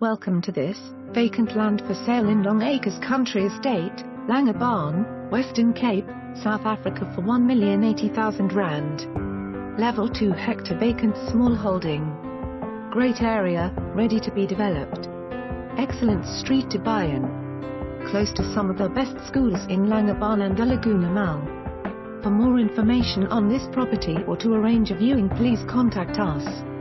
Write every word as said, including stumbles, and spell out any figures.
Welcome to this, vacant land for sale in Long Acres Country Estate, Langebaan, Western Cape, South Africa for one million eighty thousand rand. Level two hectare vacant smallholding. Great area, ready to be developed. Excellent street to buy in. Close to some of the best schools in Langebaan and the Laguna Mall. For more information on this property or to arrange a viewing, please contact us.